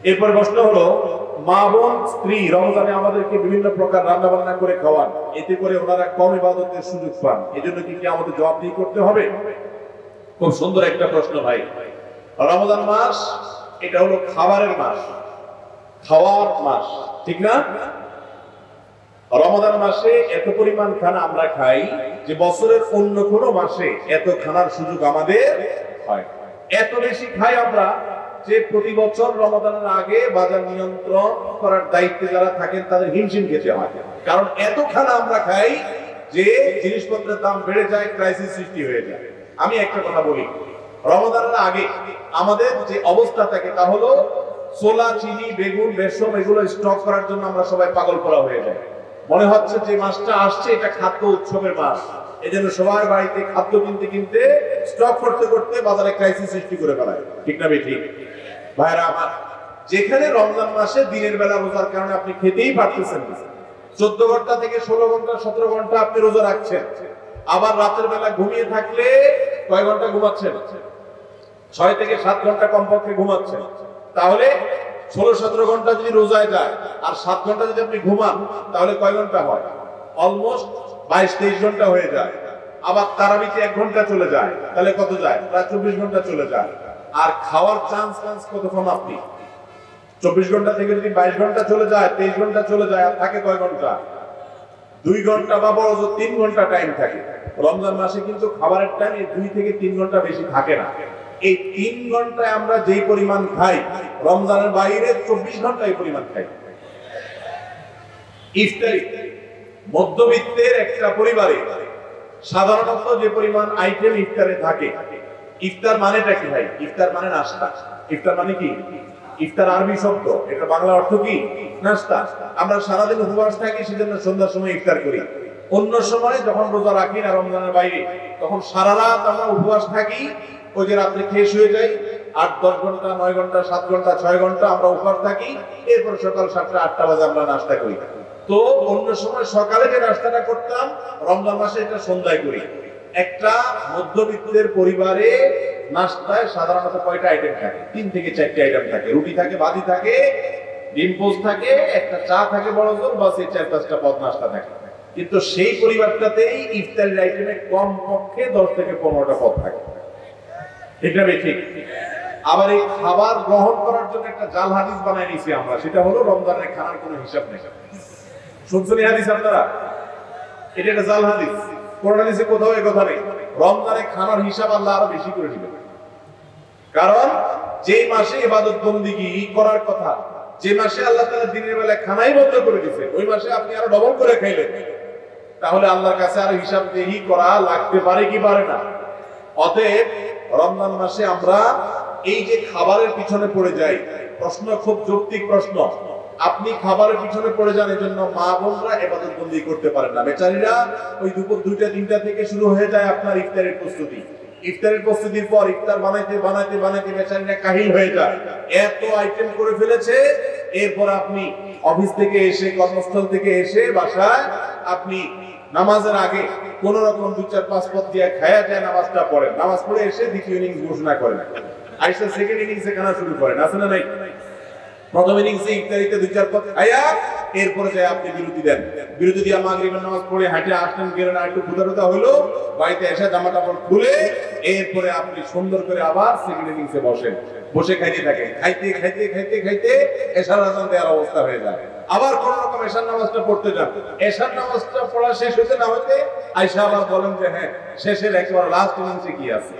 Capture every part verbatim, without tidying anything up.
এরপর প্রশ্ন হলো, মা বোন স্ত্রী রমজানে আমাদেরকে বিভিন্ন প্রকার রান্না বান্না করে খাওয়ান, এতে করে ওনারা কম ইবাদতের সুযোগ পান, এজন্য কি কি আমাদের জবাবদিহি করতে হবে? খুব সুন্দর একটা প্রশ্ন ভাই। রমজান মাস এটা হলো খাবারের মাস, খাওয়ার মাস, ঠিক না? রমজান মাসে এত পরিমাণ খানা আমরা খাই যে বছরের অন্য কোনো মাসে এত খানার সুযোগ আমাদের হয়। এত বেশি খাই আমরা যে প্রতি বছর রমজানের আগে বাজার নিয়ন্ত্রণ করার দায়িত্বে যারা থাকেন তাদের হিমশিম খেতে হয়। কারণ এত খানা আমরা খাই যে জিনিসপত্রের দাম বেড়ে যায়, ক্রাইসিস সৃষ্টি হয়ে যায়। আমি একটা কথা বলি, রমজানের আগে আমাদের যে অবস্থা থাকে তা হলো ছোলা, চিনি, বেগুন, বেসন এগুলো স্টক করার জন্য আমরা সবাই পাগল করা হয়ে যায়। মনে হচ্ছে যে মাসটা আসছে এটা খাদ্য উৎসবের মাস, এজন্য সবার বাড়িতে খাদ্য কিনতে কিনতে স্টক করতে করতে বাজারে ক্রাইসিস সৃষ্টি করে ফেলায়, ঠিক না বেঠিক? ভাইরা আমার, যেখানে রমজান মাসে দিনের বেলা রোজার কারণে আপনি খেতেই পারতেছেন না, চোদ্দ ঘন্টা থেকে ষোলো ঘন্টা সতেরো ঘন্টা আপনি রোজা রাখছেন, আবার রাতের বেলা ঘুমিয়ে থাকলে কয় ঘন্টা ঘুমাচ্ছেন? ছয় থেকে সাত ঘন্টা কমপক্ষে ঘুমাচ্ছেন। তাহলে ষোলো সতেরো ঘন্টা যদি রোজায় যায় আর সাত ঘন্টা যদি আপনি ঘুমান তাহলে কয় ঘন্টা হয়? অলমোস্ট বাইশ তেইশ ঘন্টা হয়ে যায়। আবার তারাবিতে এক ঘন্টা চলে যায়, তাহলে কত যায়? প্রায় চব্বিশ ঘন্টা চলে যায়। আর খাওয়ার চান্স চান্স কতক্ষণ আপনি? চব্বিশ ঘন্টা থেকে যদি বাইশ ঘন্টা চলে যায়, তেইশ ঘন্টা চলে যায়, আর থাকে কয় ঘন্টা? দুই ঘন্টা বা বড় তিন ঘন্টা টাইম থাকে। রমজান মাসে কিন্তু খাবারের টাইম এই দুই থেকে তিন ঘন্টা বেশি থাকে না। এই তিন ঘন্টায় আমরা যেই পরিমাণ খাই, রমজানের বাইরে চব্বিশ ঘন্টা এই পরিমাণ খাই। ইফতারি মধ্যবিত্তের একটা পরিবারে সাধারণত যে পরিমাণ আইটেম ইফতারে থাকে, ইফতার মানেটা কি ভাই? ইফতার মানে নাস্তা। ইফতার মানে কি? ইফতার আরবি শব্দ, এটা বাংলা অর্থ কি? নাস্তা। আমরা সারাদিন উপবাস থাকি, সেজন্য সন্ধ্যার সময় ইফতার করি। অন্য সময় যখন রোজা রাখি না রমজানের বাইরে, তখন সারা রাত আমরা উপবাস থাকি, ওই যে রাত্রে খেয়ে শুয়ে যাই, আট দশ ঘন্টা নয় ঘন্টা সাত ঘন্টা ছয় ঘন্টা আমরা উপবাস থাকি, এরপর সকাল সাতটা আটটা বাজে আমরা নাস্তা করি। তো অন্য সময় সকালে যে নাস্তাটা করতাম, রমজান মাসে এটা সন্ধ্যায় করি। একটা মধ্যবিত্তের পরিবারে নাস্তায় সাধারণত কয়টা আইটেম থাকে? তিন থেকে চারটে আইটেম থাকে। রুটি থাকে, ভাজি থাকে, ডিম পোস্ট থাকে, একটা চা থাকে বড় জোর, বাস এই চার পাঁচটা পদ নাস্তা থাকে। কিন্তু সেই পরিবারটাতেই ইফতারের আইটেমে কম পক্ষে দশ থেকে পনেরোটা পদ থাকে, এটা ঠিক। আবার এই খাবার গ্রহণ করার জন্য একটা জাল হাদিস বানাই নিয়েছি আমরা, সেটা হলো রমজানের খানার কোনো হিসাব নেই। শুনছেন এই হাদিস আপনারা? এটা একটা জাল হাদিস, কোরআন হাদিসে কোথাও এই কথা নেই। রমজানে খানার হিসাব আল্লাহ আরো বেশি করে দিবেন, কারণ যে মাসে ইবাদত বন্দিগি করার কথা, যে মাসে আল্লাহ তাআলা দিনের বেলা খানাই বন্ধ করে দিয়েছে, ওই মাসে আপনি আরো ডবল করে খাইলেন, তাহলে আল্লাহর কাছে আরো হিসাব দেহি করা লাগতে পারে কি পারে না? অতএব রমজান মাসে আমরা এই যে খাবারের পিছনে পড়ে যাই, প্রশ্ন খুব যৌক্তিক প্রশ্ন। আপনি খাবারের পিছনে পড়ে যান, এজন্য মা বোনরা ইবাদত বন্দি করতে পারেন না। বেচারীরা ওই দুপুর দুইটা তিনটা থেকে শুরু হয়ে যায় আপনার ইফতারের প্রস্তুতি। ইফতারের প্রস্তুতির পর ইফতার বানাইতে বানাইতে বানাইতে বেচারীরা কাহিল হয়ে যায়, এত আইটেম করে ফেলেছে। এরপর আপনি অফিস থেকে এসে, কর্মস্থল থেকে এসে বাসায় আপনি নামাজের আগে কোন রকম দুই চার পাঁচ পদ দিয়ে খায়া যায়, নামাজটা পড়েন, নামাজ পড়ে এসে দ্বিতীয় ইনিংস ঘোষণা করেন, আইসা সেকেন্ড ইনিংসে খানা শুরু করেন, আছে না নাই? প্রথম ইনিংসে ইফতারিতে দুই চার পদ খায়া এরপরে যায় আপনি বিরতি দেন, বিরতি দিয়ে মাগরিবের নামাজ পড়ে হাঁটে আসলেন, গেলেন, একটু ক্ষুধা টুধা হইলো, বাড়িতে এসে জামা কাপড় খুলে এরপরে আপনি সুন্দর করে আবার সেকেন্ড ইনিংসে বসেন, বসে খাইতে থাকেন, খাইতে খাইতে খাইতে খাইতে এশার আযান দেওয়ার অবস্থা হয়ে যায়। আবার কোন রকম এশার নামাজটা পড়তে যান, এশার নামাজটা পড়া শেষ হইতে না হইতে আয়েশা আবার বলেন যে হ্যাঁ, শেষের একেবারে লাস্ট ইনিংসে কি আছে,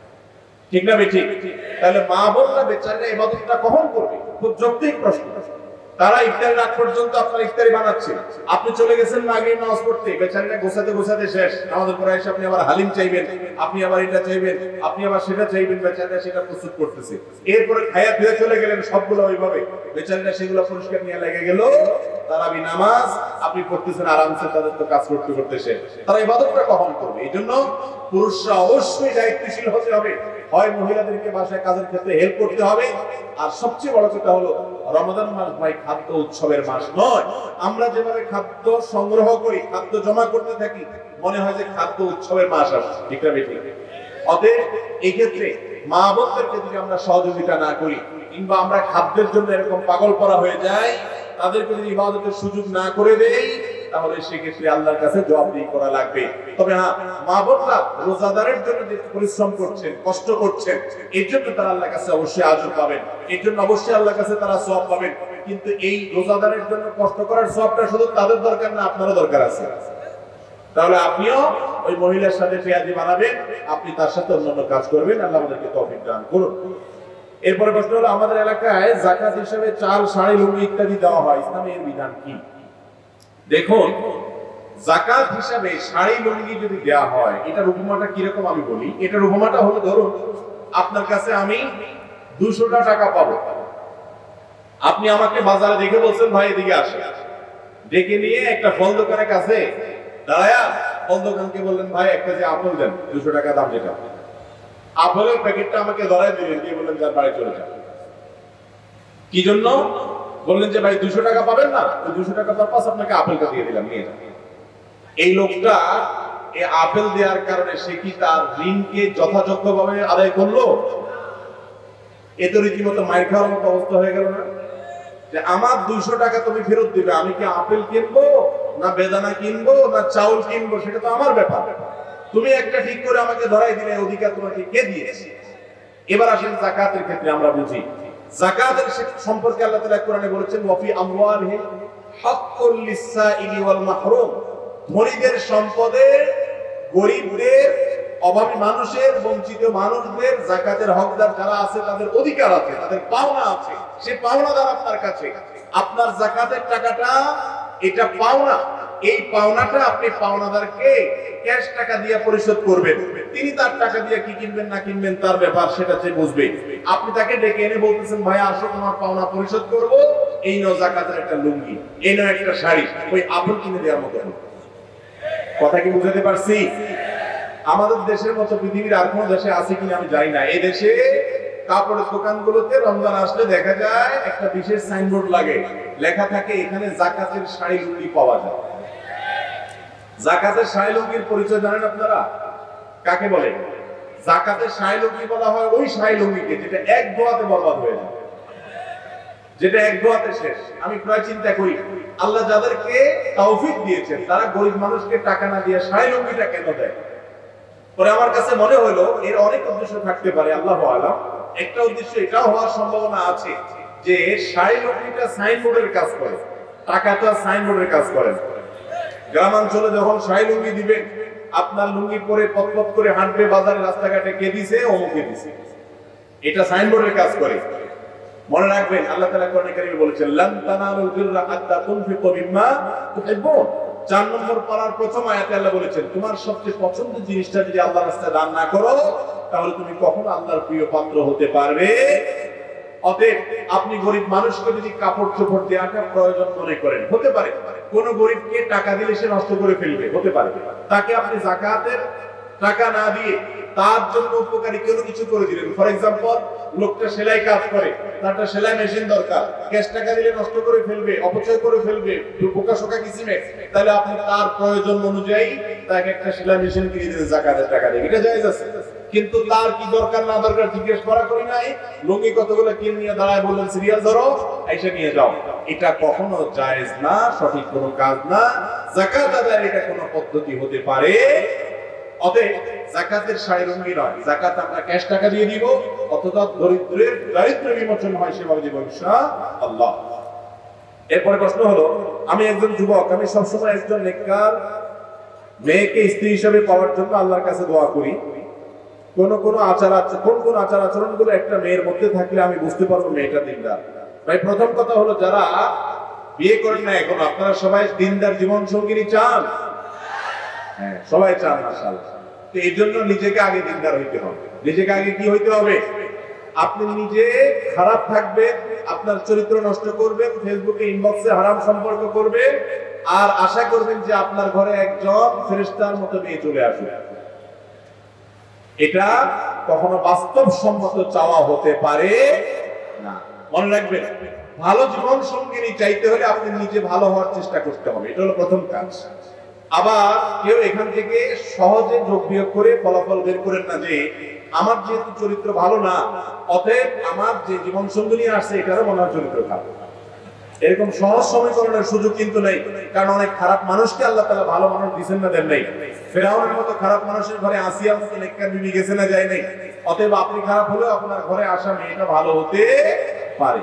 ঠিক না বেঠিক? তাহলে মা বোনরা বেচারা ইবাদতটা কখন করবে? খুব যৌক্তিক প্রশ্ন। তারা ইফতারের আগ পর্যন্ত আপনার ইফতারি বানাচ্ছে, আপনি চলে গেছেন মাগরিব নামাজ পড়তে, বেচারাটা গোছাতে গোছাতে শেষ, আমাদের পরে এসে আপনি আবার হালিম চাইবেন, আপনি আবার এটা চাইবেন, আপনি আবার সেটা চাইবেন, বেচারাটা সেটা প্রস্তুত করতেছে। এরপরে খায়া ধুয়ে চলে গেলেন সবগুলো ওইভাবে, বেচারাটা সেগুলো পরিষ্কার নিয়ে লেগে গেল। তারাবি নামাজ আপনি পড়তেছেন আরামসে, তাদের তো কাজ করতে করতে শেষ। তারা ইবাদতটা কখন করবে? এই জন্য পুরুষরা অবশ্যই দায়িত্বশীল হতে হবে, হয় মহিলাদেরকে বাসায় কাজের ক্ষেত্রে হেল্প করতে হবে। আর সবচেয়ে বড় কথা হলো রমজান মাস ভাই খাদ্য উৎসবের মাস নয়। আমরা যেভাবে খাদ্য সংগ্রহ করি, খাদ্য জমা করতে থাকি, মনে হয় যে খাদ্য উৎসবের মাস আসছে, ঠিক না বেঠিক? অতএব এই ক্ষেত্রে মা বোনদেরকে যদি আমরা সহযোগিতা না করি, কিংবা আমরা খাদ্যের জন্য এরকম পাগল করা হয়ে যায়, তাদেরকে যদি ইবাদতের সুযোগ না করে দেই, তাহলে সেক্ষেত্রে আল্লাহর কাছে জবাবদিহি করা লাগবে। তবে হ্যাঁ, মা বোনরা রোজাদারের জন্য যে পরিশ্রম করছেন, কষ্ট করছেন, এর জন্য তারা আল্লাহর কাছে অবশ্যই আজর পাবেন, এর জন্য অবশ্যই আল্লাহর কাছে তারা সওয়াব পাবেন। কিন্তু এই রোজাদারের জন্য কষ্ট করার সওয়াবটা শুধু তাদের দরকার না, আপনারও দরকার আছে। তাহলে আপনিও ওই মহিলার সাথে পেঁয়াজি বানাবেন, আপনি তার সাথে অন্যান্য কাজ করবেন। আল্লাহ আমাদেরকে তৌফিক দান করুন। এরপরে প্রশ্ন হলো, আমাদের এলাকায় যাকাত হিসেবে চাল, শাড়ি, লুঙ্গি ইত্যাদি দেওয়া হয়, ইসলামে এর বিধান কি? দেখুন, যাকাত হিসাবে শাড়ি, লুঙ্গি যদি দেওয়া হয়, এটার উপমাটা কিরকম আমি বলি। এটার উপমাটা হলো, ধরুন আপনার কাছে আমি দুশোটা টাকা পাবো, আপনি আমাকে বাজারে দেখে বলছেন ভাই এদিকে আসে, ডেকে নিয়ে একটা ফল দোকানের কাছে দাঁড়ায়া ফল দোকানকে বললেন ভাই একটা যে আপেল দেন, দুশো টাকা দাম যেটা, আপেলের প্যাকেটটা আমাকে ধরাই দিলেন, দিয়ে বললেন যার বাড়ি চলে যান। কি জন্য? বললেন যে ভাই দুশো টাকা পাবেন না, ওই দুশো টাকা পারপাস আপনাকে আপেলটা দিয়ে দিলাম, নিয়ে যান। এই লোকটা এই আপেল দেওয়ার কারণে সে কি তার ঋণকে যথাযথভাবে আদায় করলো? এ তো রীতিমতো মাইর খাওয়ার মতো অবস্থা হয়ে গেল না? যে আমার দুইশো টাকা তুমি ফেরত দিবে, আমি কি আপেল কিনবো না বেদানা কিনবো না চাউল কিনবো, সেটা তো আমার ব্যাপার। তুমি একটা ঠিক করে আমাকে ধরাই দিলে, অধিকার তোমাকে কে দিয়েছে? এবার আসেন যাকাতের ক্ষেত্রে আমরা বুঝি। যাকাতের সম্পর্কে আল্লাহ তাআলা কোরআনে বলেছেন, ওয়াফি আমওয়ালিহিম হাক্কুল লিসসাইলি ওয়াল মাহরুম, ধনীদের সম্পদে গরিবদের, অভাবী মানুষের, বঞ্চিত মানুষদের, যাকাতের হকদার যারা আছে তাদের অধিকার আছে, তাদের পাওনা আছে। সে পাওনাদার আপনার কাছে, আপনার যাকাতের টাকাটা এটা পাওনা, এই পাওনাটা আপনি পাওনাদারকে ক্যাশ টাকা দিয়ে পরিশোধ করবেন। তিনি তার টাকা দিয়ে কি কিনবেন না কিনবেন তার ব্যাপার, সেটা সে বুঝবে। আপনি তাকে ডেকে এনে বলতেছেন ভাই আসো তোমার পাওনা পরিশোধ করব, এই নাও যাকাতের একটা লুঙ্গি, এই নাও একটা শাড়ি, ওই আপেল কিনে দেওয়ার মতো। কথা কি বুঝাতে পারছি? আমাদের দেশের মতো পৃথিবীর আর কোনো দেশে আছে কিনা আমি জানি না। এই দেশে কাপড়ের দোকানগুলোতে রমজান আসলে দেখা যায় একটা বিশেষ সাইনবোর্ড লাগে, লেখা থাকে এখানে যাকাতের শাড়ি লুঙ্গি পাওয়া যায়। যাকাতের শাড়ি লুঙ্গির পরিচয় জানেন আপনারা? কাকে বলে? যাকাতের শাড়ি লুঙ্গি বলা হয় ওই শাড়ি লুঙ্গিকে যেটা এক দোয়াতে বরবাদ হয়ে যায়, যেটা এক দোয়াতে শেষ। আমি প্রায় চিন্তা করি, আল্লাহ যাদেরকে তৌফিক দিয়েছেন তারা গরিব মানুষকে টাকা না দিয়ে শাড়ি লুঙ্গিটা কেন দেয়? পরে আমার কাছে মনে হলো এর অনেক উদ্দেশ্য থাকতে পারে, আল্লাহু আলাম। একটা উদ্দেশ্য এটাও হওয়ার সম্ভাবনা আছে যে শাড়ি লুঙ্গিটা সাইনবোর্ডের কাজ করে, টাকাটা সাইনবোর্ডের কাজ করে। গ্রামাঞ্চলে যখন শাড়ি লুঙ্গি দিবেন, আপনার লুঙ্গি পরে পথ করে হাঁটবে বাজারে রাস্তাঘাটে, কে দিছে? অমুকে দিছে, এটা সাইনবোর্ডের কাজ করে। মনে রাখবেন আল্লাহ তাআলা কোরআনে কারীমে বলেছেন, লান তানালুল বিররা হাত্তা তুনফিকু মিম্মা তুহিব্বুন। চার নম্বর পারার প্রথম আয়াতে আল্লাহ বলেছেন, তোমার সবচেয়ে পছন্দের জিনিসটা যদি আল্লাহর রাস্তায় দান না করো, তাহলে তুমি কখনো আল্লাহর প্রিয় পাত্র হতে পারবে। অতএব আপনি গরিব মানুষকে যদি কাপড় চোপড় দেওয়াটা প্রয়োজন মনে করেন, হতে পারে কোন গরিবকে টাকা দিলে সে নষ্ট করে ফেলবে, হতে পারে তাকে আপনি যাকাতের টাকা না দিয়ে তার জন্য উপকারী কোনো কিছু করে দিলেন। ফর এক্সাম্পল, লোকটা সেলাই কাজ করে, তারটা সেলাই মেশিন দরকার, ক্যাশ টাকা দিলে নষ্ট করে ফেলবে, অপচয় করে ফেলবে, বোকা শোকা কিসিমে, তাহলে আপনি তার প্রয়োজন অনুযায়ী তাকে একটা সেলাই মেশিন কিনে দিলেন যাকাতের টাকা দিয়ে, এটা জায়েজ আছে। কিন্তু তার কি দরকার না দরকার জিজ্ঞেস করা করি নাই, লুঙ্গি কতগুলো কিনে নিয়ে দাঁড়ায় বললেন সিরিয়াল ধরো, এসে নিয়ে যাও, এটা কখনো জায়েজ না, সঠিক কোনো কাজ না। যাকাত আদায়ের এটা কোনো পদ্ধতি হতে পারে। অতএব যাকাতের শাড়ি লুঙ্গি নয়, যাকাত আমরা ক্যাশ টাকা দিয়ে দিব, অথবা দরিদ্রের দারিদ্র বিমোচন হয় সেভাবে দিব ইনশাআল্লাহ। এরপরে প্রশ্ন হলো, আমি একজন যুবক, আমি সবসময় একজন নেককার মেয়েকে স্ত্রী হিসেবে পাওয়ার জন্য আল্লাহর কাছে দোয়া করি। কোন কোন আচার আচরণ কোন কোন আচার আচরণ গুলো একটা মেয়ের মধ্যে থাকলে আমি বুঝতে পারবো মেয়েটা দিনদার? ভাই প্রথম কথা হলো, যারা বিয়ে করেন না এখন, আপনারা সবাই দিনদার জীবন সঙ্গিনী চান? হ্যাঁ, সবাই চান মাশাআল্লাহ। তো এই জন্য নিজেকে আগে দিনদার হইতে হবে। নিজেকে আগে কি হইতে হবে? আপনি নিজে খারাপ থাকবেন, আপনার চরিত্র নষ্ট করবেন, ফেসবুকে ইনবক্সে হারাম সম্পর্ক করবেন, আর আশা করবেন যে আপনার ঘরে একজন ফেরেশতার মতো মেয়ে চলে আসবে। এটা কখনো বাস্তবসম্মত চাওয়া হতে পারে না। মনে রাখবেন, ভালো জীবন সঙ্গিনী চাইতে হলে আপনি নিজে ভালো হওয়ার চেষ্টা করতে হবে, এটা হলো প্রথম কাজ। আবার কেউ এখান থেকে সহজে যোগ বিয়োগ করে ফলাফল বের করেন না যে আমার যেহেতু চরিত্র ভালো না, অতএব আমার যে জীবন সঙ্গিনী আসছে এটারও মনে হয় চরিত্র খারাপ। এরকম সহজ সমীকরণের সুযোগ কিন্তু নেই, কারণ অনেক খারাপ মানুষকে আল্লাহ তাআলা ভালো মানুষ দিবেন না, দেন নাই। ফেরাউনের মতো খারাপ মানুষের ঘরে আসিয়ার মতো নেককার বিবি গেছে না, যায় নাই। অতএব আপনি খারাপ হলেও আপনার ঘরে আসা মেয়েটা ভালো হতে পারে।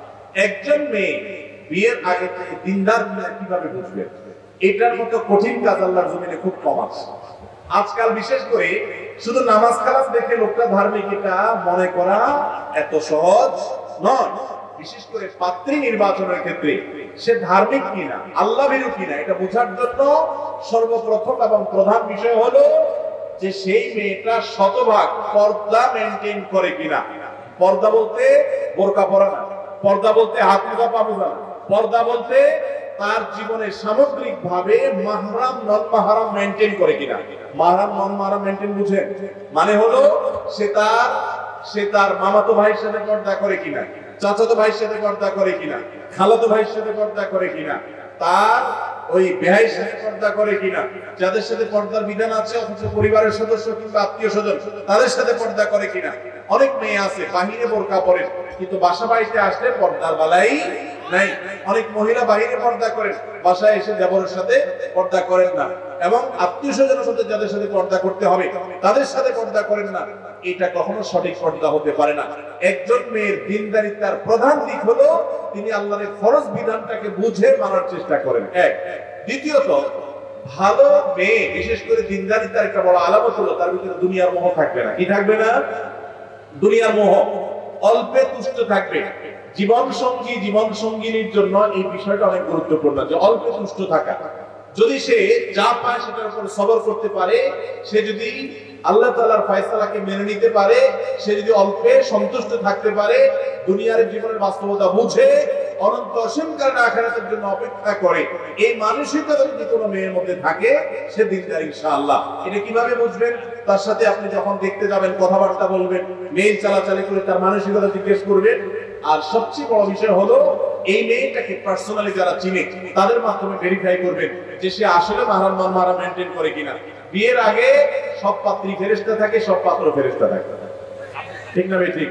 একজন মেয়ে বিয়ের আগে থেকে দিনদার কিভাবে বুঝবে, এটার মতো কঠিন কাজ আল্লাহর জমিনে খুব কম আছে। আজকাল বিশেষ করে শুধু নামাজ কালাম দেখে লোকটা ধার্মিক এটা মনে করা এত সহজ নয়। বিশেষ করে পাত্রী নির্বাচনের ক্ষেত্রে সে ধার্মিক কিনা, আল্লাহ ভীরু কিনা, এটা বোঝার জন্য সর্বপ্রথম এবং প্রধান বিষয় হলো যে সেই মেয়েটা শতভাগ পর্দা মেনটেন করে কিনা। পর্দা বলতে বোরকা পরা না, পর্দা বলতে হাত মোজা পা মোজা না, পর্দা বলতে তার জীবনে সামগ্রিক ভাবে মাহরাম নন মাহরাম মেনটেন করে কিনা। মাহরাম নন মাহরাম মেনটেন বুঝেন, মানে হলো সে তার সে তার মামাতো ভাইয়ের সাথে পর্দা করে কিনা, চাচাতো ভাইয়ের সাথে পর্দা করে কিনা, খালাতো ভাইয়ের সাথে পর্দা করে কিনা, তার ওই ভাইয়ের সাথে পর্দা করে কিনা, যাদের সাথে পর্দার বিধান আছে অথচ পরিবারের সদস্য কিংবা আত্মীয় স্বজন তাদের সাথে পর্দা করে কিনা। অনেক মেয়ে আছে বাহিরে বোরকা পরে কিন্তু বাসা বাড়িতে আসলে পর্দার বালাই নাই। অনেক মহিলা বাহিরে পর্দা করেন, বাসায় এসে দেবরের সাথে পর্দা করেন না, এবং আত্মীয় স্বজনের সাথে যাদের সাথে পর্দা করতে হবে তাদের সাথে পর্দা করেন না। এটা কখনো সঠিক পর্দা হতে পারে না। একজন মেয়ের দিনদারিতার প্রধান দিক হলো তিনি আল্লাহর ফরজ বিধানটাকে বুঝে মানার চেষ্টা করেন, এক। দ্বিতীয়ত, ভালো মেয়ে বিশেষ করে দিনদারিতার একটা বড় আলামত হলো তার ভিতরে দুনিয়ার মোহ থাকবে না। কি থাকবে না? দুনিয়ার মোহ। অল্পে তুষ্ট থাকবে। জীবন সঙ্গী জীবন সঙ্গিনীর জন্য এই বিষয়টা অনেক গুরুত্বপূর্ণ যে অল্পে তুষ্ট থাকা। যদি সে যা পায় সেটার উপর সবর করতে পারে, সে যদি আল্লাহ তাআলার ফয়সালাকে মেনে নিতে পারে, সে যদি অল্পে সন্তুষ্ট থাকতে পারে, দুনিয়ার জীবনের বাস্তবতা বুঝে অনন্ত অসীমকালীন আখিরাতের জন্য অপেক্ষা করে, এই মানসিকতা যদি কোনো মেয়ের মধ্যে থাকে সে দিনদার ইনশাআল্লাহ। এটা কিভাবে বুঝবেন? তার সাথে আপনি যখন দেখতে যাবেন কথাবার্তা বলবেন, মেইল চালাচালি করে তার মানসিকতা জিজ্ঞেস করবেন। আর সবচেয়ে বড় বিষয় হলো এই মেয়েটাকে পার্সোনালি যারা চিনে তাদের মাধ্যমে ভেরিফাই করবেন যে সে আসলে মাহরাম নন মাহরাম মেইনটেইন করে কিনা। বিয়ের আগে সব পাত্রী ফেরেশতা থাকে, সব পাত্র ফেরেশতা থাকে, ঠিক না ভাই? ঠিক।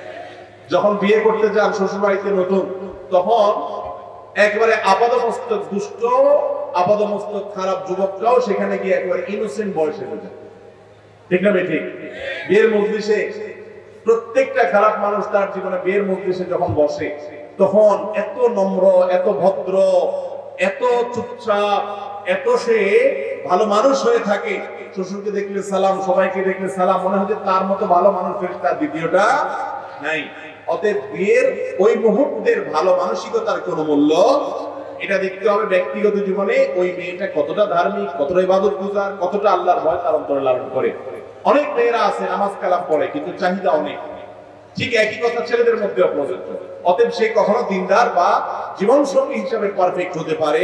যখন বিয়ে করতে যান শ্বশুর বাড়িতে নতুন, তখন একবারে আপাদমস্তক দুষ্ট আপাদমস্তক খারাপ যুবকটাও সেখানে গিয়ে একবারে ইনোসেন্ট বয়স হয়ে যায়, ঠিক না ভাই? ঠিক। বিয়ের মজলিসে প্রত্যেকটা খারাপ মানুষ তার জীবনে বিয়ের মজলিসে যখন বসে তখন এত নম্র, এত ভদ্র, এত চুপচাপ, এত সে ভালো মানুষ হয়ে থাকে। শ্বশুরকে দেখলে সালাম, সবাইকে দেখলে সালাম, মনে হয় যে তার মতো ভালো মানুষ তার দ্বিতীয়টা নাই। অতএব বিয়ের ওই মুহূর্তের ভালো মানসিকতার কোনো মূল্য, এটা দেখতে হবে ব্যক্তিগত জীবনে ওই মেয়েটা কতটা ধার্মিক, কতটা ইবাদতগুজার, কতটা আল্লাহর ভয় তার অন্তরে লালন করে। অনেক মেয়েরা আছে নামাজ কালাম পড়ে কিন্তু চাহিদা অনেক, ঠিক একই কথা ছেলেদের মধ্যেও প্রযোজ্য। অতএব সে কখনো দিনদার বা জীবন সঙ্গী হিসাবে পারফেক্ট হতে পারে,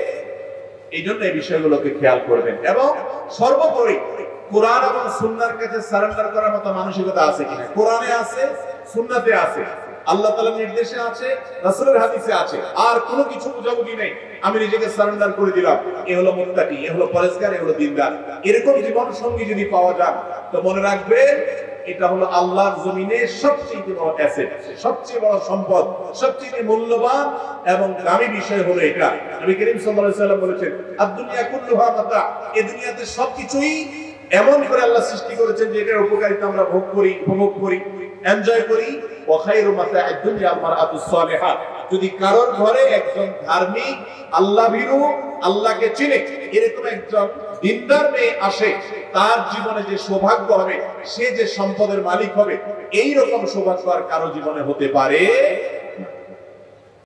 এই জন্য এই বিষয়গুলোকে খেয়াল করবেন। এবং সর্বোপরি কোরআন এবং সুন্নাহর কাছে সারেন্ডার করার মতো মানসিকতা আছে কিনা। কোরআনে আছে, সুন্নাতে আছে, আল্লাহ তাআলার নির্দেশে আছে, রাসূলের হাদিসে আছে, আর কোনো কিছু বুঝাবুঝি নেই। আমি নিজেকে সারেন্ডার করে দিলাম, এ হলো মুত্তাকি, এ হলো পরেজগার, এ হলো দিনদার। এরকম জীবন সঙ্গী যদি পাওয়া যায় তো মনে রাখবেন এটা হলো আল্লাহর জমিনে সবচেয়ে বড় অ্যাসেট, সবচেয়ে বড় সম্পদ, সবচেয়ে মূল্যবান এবং দামি বিষয় হলো এটা। নবী করিম সাল্লাল্লাহু আলাইহি ওয়াসাল্লাম বলেছেন, আদ-দুনিয়া কুল্লুহা মাতা, এই দুনিয়াতে সবকিছুই এমন করে আল্লাহ সৃষ্টি করেছেন যে এটার উপকারিতা আমরা ভোগ করি, উপভোগ করি, এনজয় করি। ওয়া খায়রু মাতা'আদ দুনিয়া আল মারআতুস সালিহা, যদি কারোর ঘরে একজন ধার্মিক, আল্লাহ ভীরু, আল্লাহকে চিনে এরকম একজন দিনদার মেয়ে আসে, তার জীবনে যে সৌভাগ্য হবে, সে যে সম্পদের মালিক হবে, এই রকম সৌভাগ্য আর কারো জীবনে হতে পারে